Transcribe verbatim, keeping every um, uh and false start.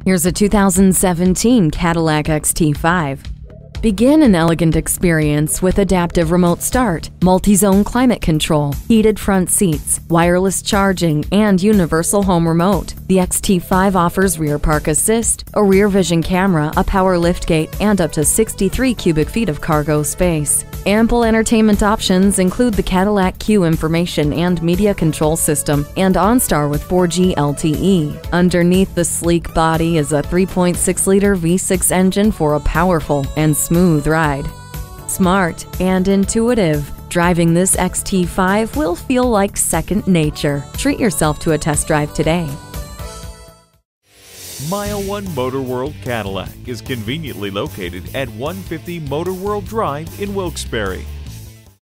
Here's a two thousand seventeen Cadillac X T five. Begin an elegant experience with adaptive remote start, multi-zone climate control, heated front seats, wireless charging, and universal home remote. The X T five offers rear park assist, a rear vision camera, a power liftgate, and up to sixty-three cubic feet of cargo space. Ample entertainment options include the Cadillac Q information and media control system and OnStar with four G L T E. Underneath the sleek body is a three point six liter V six engine for a powerful and smooth ride. Smart and intuitive, driving this X T five will feel like second nature. Treat yourself to a test drive today. Mile one MotorWorld Cadillac is conveniently located at one fifty MotorWorld Drive in Wilkes Barre.